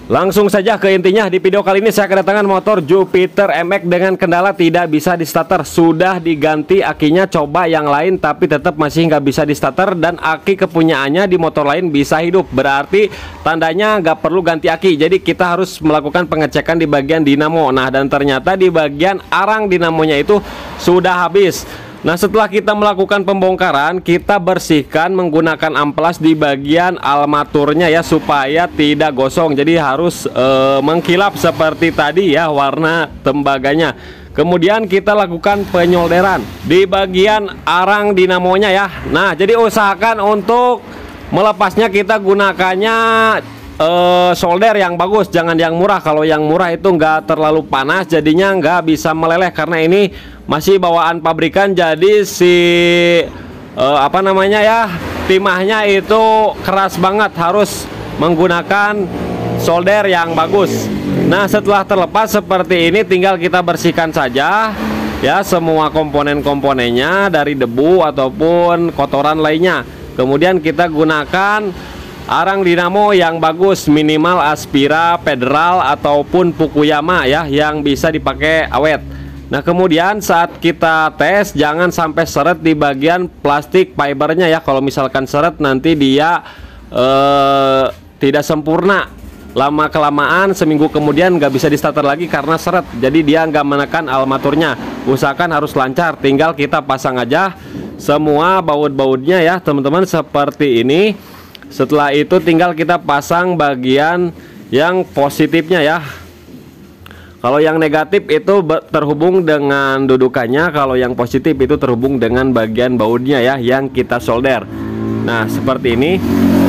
Langsung saja ke intinya. Di video kali ini saya kedatangan motor Jupiter MX dengan kendala tidak bisa di starter. Sudah diganti akinya, coba yang lain tapi tetap masih nggak bisa di starter. Dan aki kepunyaannya di motor lain bisa hidup. Berarti tandanya nggak perlu ganti aki. Jadi kita harus melakukan pengecekan di bagian dinamo. Nah, dan ternyata di bagian arang dinamonya itu sudah habis. Nah, setelah kita melakukan pembongkaran, kita bersihkan menggunakan amplas di bagian armaturnya ya, supaya tidak gosong. Jadi harus mengkilap seperti tadi ya, warna tembaganya. Kemudian kita lakukan penyolderan di bagian arang dinamonya ya. Nah, jadi usahakan untuk melepasnya kita gunakannya solder yang bagus, jangan yang murah. Kalau yang murah itu nggak terlalu panas, jadinya nggak bisa meleleh karena ini masih bawaan pabrikan. Jadi si apa namanya ya, timahnya itu keras banget, harus menggunakan solder yang bagus. Nah, setelah terlepas seperti ini tinggal kita bersihkan saja ya semua komponen-komponennya dari debu ataupun kotoran lainnya. Kemudian kita gunakan arang dinamo yang bagus, minimal Aspira, Federal ataupun Fukuyama ya, yang bisa dipakai awet. Nah, kemudian saat kita tes jangan sampai seret di bagian plastik fibernya ya. Kalau misalkan seret nanti dia tidak sempurna. Lama kelamaan seminggu kemudian nggak bisa di starter lagi karena seret. Jadi dia nggak menekan armaturnya. Usahakan harus lancar. Tinggal kita pasang aja semua baut-bautnya ya teman-teman, seperti ini. Setelah itu tinggal kita pasang bagian yang positifnya ya. Kalau yang negatif itu terhubung dengan dudukannya, kalau yang positif itu terhubung dengan bagian bautnya ya, yang kita solder. Nah, seperti ini.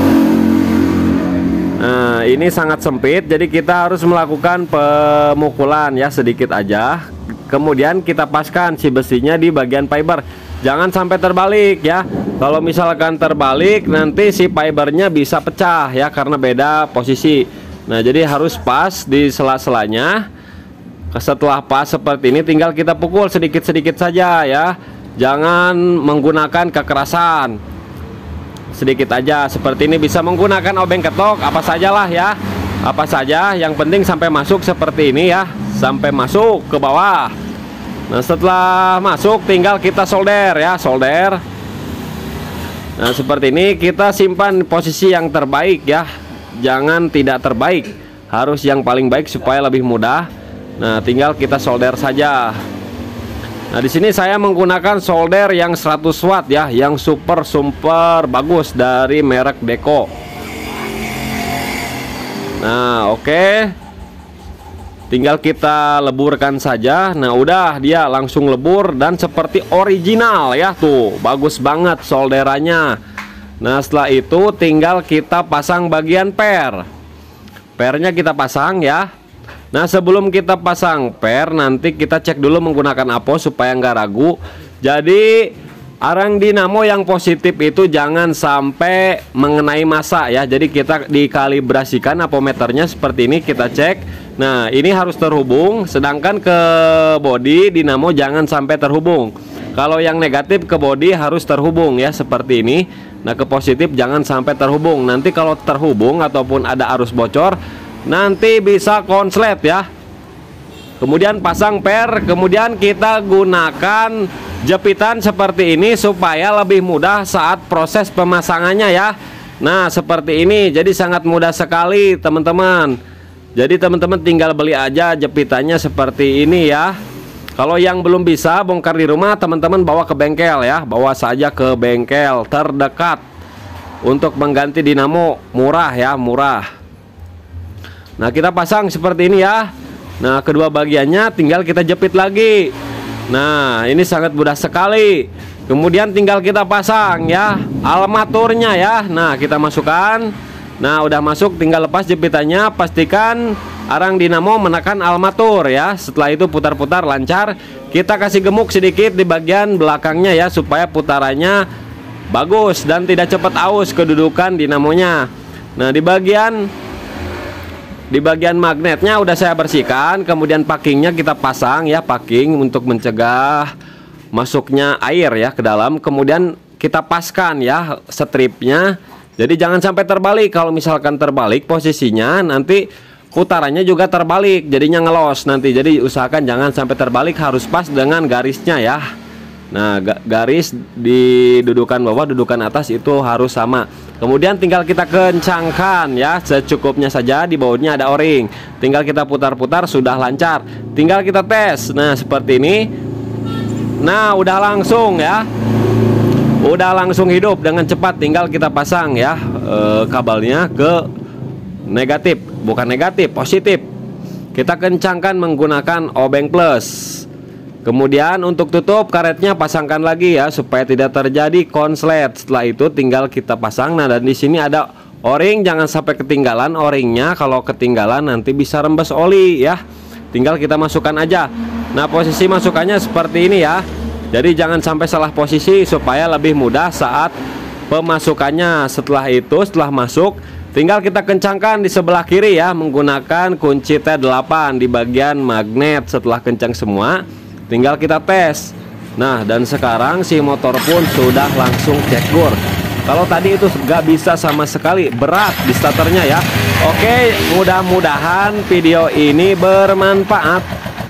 Nah, ini sangat sempit, jadi kita harus melakukan pemukulan ya, sedikit aja. Kemudian kita paskan si besinya di bagian fiber. Jangan sampai terbalik ya. Kalau misalkan terbalik nanti si fibernya bisa pecah ya, karena beda posisi. Nah, jadi harus pas di sela-selanya. Setelah pas seperti ini tinggal kita pukul sedikit-sedikit saja ya. Jangan menggunakan kekerasan. Sedikit aja seperti ini. Bisa menggunakan obeng ketok apa sajalah ya. Apa saja, yang penting sampai masuk seperti ini ya. Sampai masuk ke bawah. Nah, setelah masuk tinggal kita solder ya, solder. Nah, seperti ini kita simpan posisi yang terbaik ya. Jangan tidak terbaik, harus yang paling baik supaya lebih mudah. Nah, tinggal kita solder saja. Nah, di sini saya menggunakan solder yang 100 watt ya, yang super bagus dari merek Deco. Nah, oke. Tinggal kita leburkan saja. Nah, udah dia langsung lebur dan seperti original ya, tuh bagus banget solderannya. Nah, setelah itu tinggal kita pasang bagian pernya kita pasang ya. Nah, sebelum kita pasang per, nanti kita cek dulu menggunakan APO supaya nggak ragu. Jadi arang dinamo yang positif itu jangan sampai mengenai massa ya. Jadi kita dikalibrasikan apometernya seperti ini, kita cek. Nah, ini harus terhubung, sedangkan ke bodi dinamo jangan sampai terhubung. Kalau yang negatif ke bodi harus terhubung ya, seperti ini. Nah, ke positif jangan sampai terhubung. Nanti kalau terhubung ataupun ada arus bocor, nanti bisa konslet ya. Kemudian pasang per, kemudian kita gunakan jepitan seperti ini supaya lebih mudah saat proses pemasangannya ya. Nah, seperti ini. Jadi sangat mudah sekali teman-teman. Jadi teman-teman tinggal beli aja jepitannya seperti ini ya. Kalau yang belum bisa bongkar di rumah, teman-teman bawa ke bengkel ya. Bawa saja ke bengkel terdekat untuk mengganti dinamo, murah ya, murah. Nah, kita pasang seperti ini ya. Nah, kedua bagiannya tinggal kita jepit lagi. Nah, ini sangat mudah sekali. Kemudian tinggal kita pasang ya armaturnya ya. Nah, kita masukkan. Nah, udah masuk, tinggal lepas jepitannya. Pastikan arang dinamo menekan armatur ya. Setelah itu putar-putar lancar. Kita kasih gemuk sedikit di bagian belakangnya ya, supaya putarannya bagus dan tidak cepat aus kedudukan dinamonya. Nah, di bagian magnetnya udah saya bersihkan. Kemudian packingnya kita pasang ya, packing untuk mencegah masuknya air ya ke dalam. Kemudian kita paskan ya stripnya. Jadi jangan sampai terbalik. Kalau misalkan terbalik posisinya, nanti putarannya juga terbalik, jadinya ngelos nanti. Jadi usahakan jangan sampai terbalik, harus pas dengan garisnya ya. Nah, garis di dudukan bawah, dudukan atas itu harus sama. Kemudian tinggal kita kencangkan ya, secukupnya saja. Di bawahnya ada o-ring, tinggal kita putar-putar, sudah lancar. Tinggal kita tes. Nah, seperti ini. Nah, udah langsung ya. Udah langsung hidup dengan cepat. Tinggal kita pasang ya kabelnya ke negatif, bukan negatif, positif. Kita kencangkan menggunakan obeng plus. Kemudian untuk tutup karetnya pasangkan lagi ya, supaya tidak terjadi konslet. Setelah itu tinggal kita pasang. Nah, dan di sini ada o-ring, jangan sampai ketinggalan o-ringnya. Kalau ketinggalan nanti bisa rembes oli ya. Tinggal kita masukkan aja. Nah, posisi masukannya seperti ini ya. Jadi jangan sampai salah posisi supaya lebih mudah saat pemasukannya. Setelah itu, setelah masuk, tinggal kita kencangkan di sebelah kiri ya, menggunakan kunci T8 di bagian magnet. Setelah kencang semua, tinggal kita tes. Nah, dan sekarang si motor pun sudah langsung cek gur. Kalau tadi itu nggak bisa sama sekali, berat di starternya ya. Oke, mudah-mudahan video ini bermanfaat.